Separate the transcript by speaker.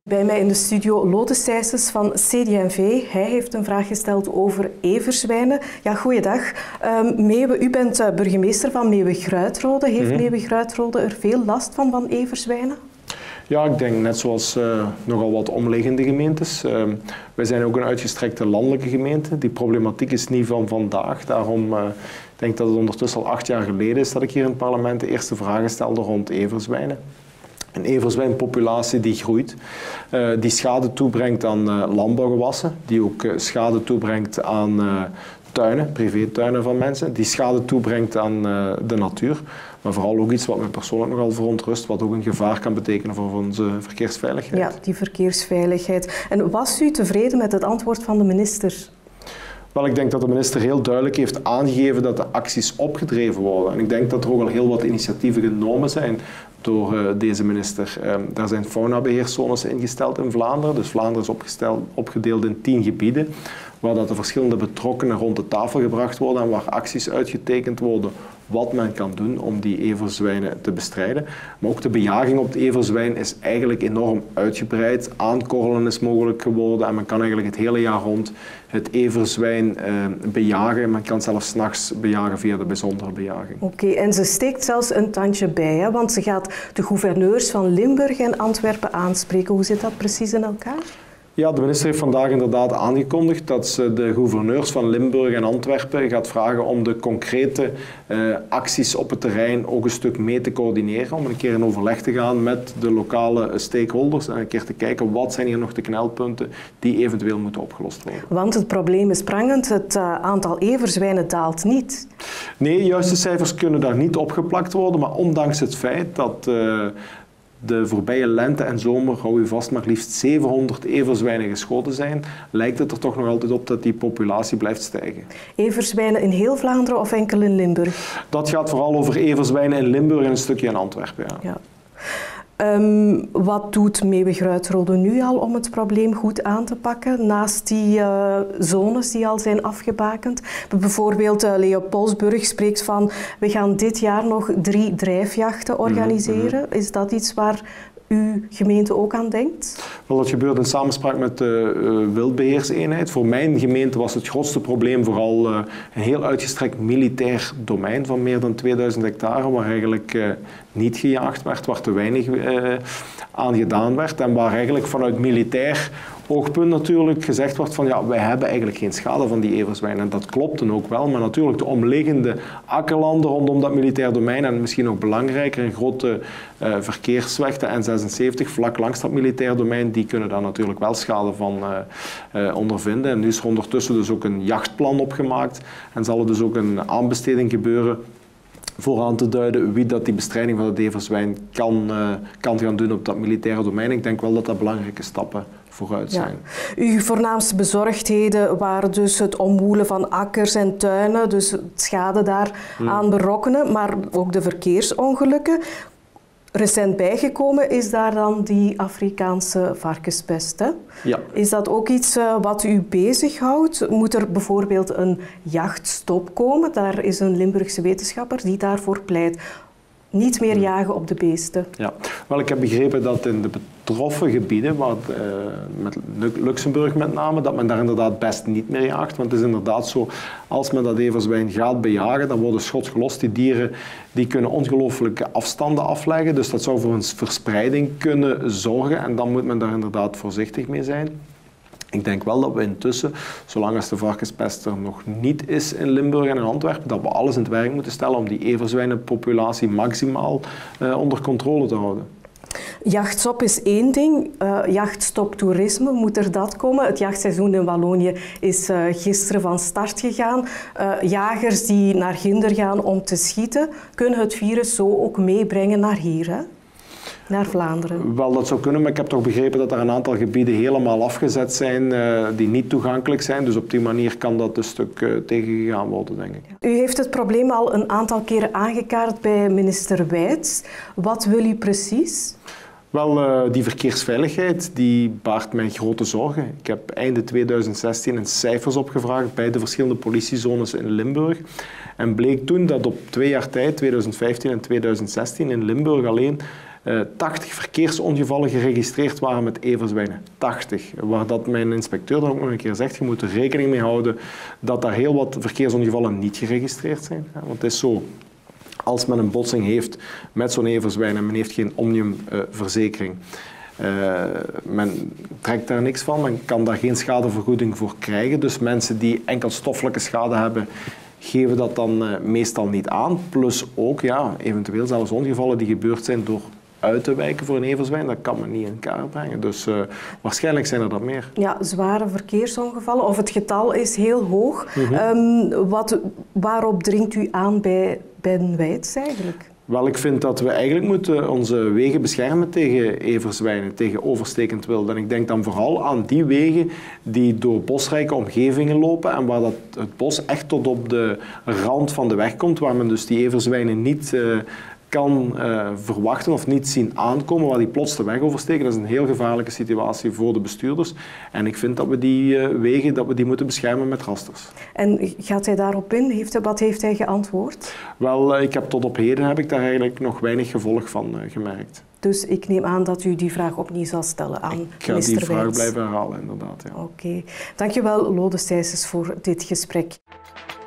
Speaker 1: Bij mij in de studio Lode Sijsens van CD&V. Hij heeft een vraag gesteld over everzwijnen. Ja, goeiedag. Meeuwe, u bent burgemeester van Meeuwen-Gruitrode. Heeft Meeuwen-Gruitrode er veel last van everzwijnen?
Speaker 2: Ja, ik denk net zoals nogal wat omliggende gemeentes. Wij zijn ook een uitgestrekte landelijke gemeente. Die problematiek is niet van vandaag. Daarom denk ik dat het ondertussen al 8 jaar geleden is dat ik hier in het parlement de eerste vragen stelde rond everzwijnen. Een everzwijnpopulatie die groeit, die schade toebrengt aan landbouwgewassen, die ook schade toebrengt aan tuinen, privétuinen van mensen, die schade toebrengt aan de natuur. Maar vooral ook iets wat mij persoonlijk nogal verontrust, wat ook een gevaar kan betekenen voor onze verkeersveiligheid.
Speaker 1: Ja, die verkeersveiligheid. En was u tevreden met het antwoord van de minister?
Speaker 2: Wel, ik denk dat de minister heel duidelijk heeft aangegeven dat de acties opgedreven worden. En ik denk dat er ook al heel wat initiatieven genomen zijn door deze minister. Daar zijn faunabeheerszones ingesteld in Vlaanderen. Dus Vlaanderen is opgedeeld in 10 gebieden, waar dat de verschillende betrokkenen rond de tafel gebracht worden en waar acties uitgetekend worden wat men kan doen om die everzwijnen te bestrijden. Maar ook de bejaging op het everzwijn is eigenlijk enorm uitgebreid. Aankorrelen is mogelijk geworden en men kan eigenlijk het hele jaar rond het everzwijn bejagen. Men kan zelfs 's nachts bejagen via de bijzondere bejaging.
Speaker 1: Oké, en ze steekt zelfs een tandje bij, hè? Want ze gaat de gouverneurs van Limburg en Antwerpen aanspreken. Hoe zit dat precies in elkaar?
Speaker 2: Ja, de minister heeft vandaag inderdaad aangekondigd dat ze de gouverneurs van Limburg en Antwerpen gaat vragen om de concrete acties op het terrein ook een stuk mee te coördineren. Om een keer in overleg te gaan met de lokale stakeholders en een keer te kijken wat zijn hier nog de knelpunten die eventueel moeten opgelost worden.
Speaker 1: Want het probleem is prangend, het aantal everzwijnen daalt niet.
Speaker 2: Nee, juiste cijfers kunnen daar niet opgeplakt worden, maar ondanks het feit dat de voorbije lente en zomer, hou u vast, maar liefst 700 everzwijnen geschoten zijn, lijkt het er toch nog altijd op dat die populatie blijft stijgen. Everzwijnen
Speaker 1: in heel Vlaanderen of enkel in Limburg?
Speaker 2: Dat gaat vooral over everzwijnen in Limburg en een stukje in Antwerpen. Ja.
Speaker 1: Wat doet Meeuwen-Gruitrode nu al om het probleem goed aan te pakken, naast die zones die al zijn afgebakend? Bijvoorbeeld Leo Polsburg spreekt van, we gaan dit jaar nog 3 drijfjachten organiseren. Is dat iets waar uw gemeente ook aan denkt?
Speaker 2: Wel, dat gebeurt in samenspraak met de wildbeheerseenheid. Voor mijn gemeente was het grootste probleem vooral een heel uitgestrekt militair domein van meer dan 2000 hectare, waar eigenlijk niet gejaagd werd, waar te weinig aan gedaan werd en waar eigenlijk vanuit militair oogpunt natuurlijk gezegd wordt van ja, wij hebben eigenlijk geen schade van die everzwijnen. En dat klopt dan ook wel, maar natuurlijk de omliggende akkerlanden rondom dat militair domein en misschien ook belangrijker een grote verkeersweg, de N76, vlak langs dat militair domein, die kunnen daar natuurlijk wel schade van ondervinden. En nu is er ondertussen dus ook een jachtplan opgemaakt en zal er dus ook een aanbesteding gebeuren voor aan te duiden wie dat die bestrijding van het everzwijn kan gaan doen op dat militaire domein. Ik denk wel dat dat belangrijke stappen vooruit zijn.
Speaker 1: Ja. Uw voornaamste bezorgdheden waren dus het omwoelen van akkers en tuinen, dus het schade daar aan berokkenen, maar ook de verkeersongelukken. Recent bijgekomen is daar dan die Afrikaanse varkenspest. Hè?
Speaker 2: Ja.
Speaker 1: Is dat ook iets wat u bezighoudt? Moet er bijvoorbeeld een jachtstop komen? Daar is een Limburgse wetenschapper die daarvoor pleit. Niet meer jagen op de beesten.
Speaker 2: Ja, wel, ik heb begrepen dat in de betroffen gebieden, met Luxemburg met name, dat men daar inderdaad best niet meer jaagt. Want het is inderdaad zo, als men dat everzwijn gaat bejagen, dan worden schots gelost. Die dieren die kunnen ongelooflijke afstanden afleggen, dus dat zou voor een verspreiding kunnen zorgen. En dan moet men daar inderdaad voorzichtig mee zijn. Ik denk wel dat we intussen, zolang als de varkenspest er nog niet is in Limburg en in Antwerpen, dat we alles in het werk moeten stellen om die everzwijnenpopulatie maximaal onder controle te houden.
Speaker 1: Jachtstop is één ding. Jachtstop toerisme, moet er dat komen? Het jachtseizoen in Wallonië is gisteren van start gegaan. Jagers die naar Ginder gaan om te schieten, kunnen het virus zo ook meebrengen naar hier, hè? Naar Vlaanderen? Wel,
Speaker 2: dat zou kunnen, maar ik heb toch begrepen dat er een aantal gebieden helemaal afgezet zijn die niet toegankelijk zijn. Dus op die manier kan dat een stuk tegengegaan worden, denk ik.
Speaker 1: U heeft het probleem al een aantal keren aangekaart bij minister Wijts. Wat wil u precies?
Speaker 2: Wel, die verkeersveiligheid die baart mij grote zorgen. Ik heb einde 2016 een cijfers opgevraagd bij de verschillende politiezones in Limburg. En bleek toen dat op 2 jaar tijd, 2015 en 2016, in Limburg alleen 80 verkeersongevallen geregistreerd waren met everzwijnen. 80. Waar dat mijn inspecteur dan ook nog een keer zegt, je moet er rekening mee houden dat daar heel wat verkeersongevallen niet geregistreerd zijn. Want het is zo, als men een botsing heeft met zo'n everzwijn en men heeft geen omniumverzekering, men trekt daar niks van, men kan daar geen schadevergoeding voor krijgen. Dus mensen die enkel stoffelijke schade hebben, geven dat dan meestal niet aan. Plus ook eventueel zelfs ongevallen die gebeurd zijn door uit te wijken voor een everzwijn, dat kan men niet in kaart brengen. Dus waarschijnlijk zijn er dat meer.
Speaker 1: Ja, zware verkeersongevallen, of het getal is heel hoog. Waarop dringt u aan bij Ben Weits eigenlijk?
Speaker 2: Wel, ik vind dat we eigenlijk moeten onze wegen beschermen tegen everzwijnen, tegen overstekend wild. En ik denk dan vooral aan die wegen die door bosrijke omgevingen lopen en waar het bos echt tot op de rand van de weg komt, waar men dus die everzwijnen niet kan verwachten of niet zien aankomen, waar die plots de weg oversteken. Dat is een heel gevaarlijke situatie voor de bestuurders. En ik vind dat we die wegen moeten beschermen met rasters.
Speaker 1: En gaat hij daarop in? Wat heeft hij geantwoord?
Speaker 2: Wel, tot op heden heb ik daar eigenlijk nog weinig gevolg van gemerkt.
Speaker 1: Dus ik neem aan dat u die vraag opnieuw zal stellen aan minister Weits.
Speaker 2: Ik ga die vraag blijven herhalen, inderdaad. Ja.
Speaker 1: Oké. Dankjewel, Lode Stijsens, voor dit gesprek.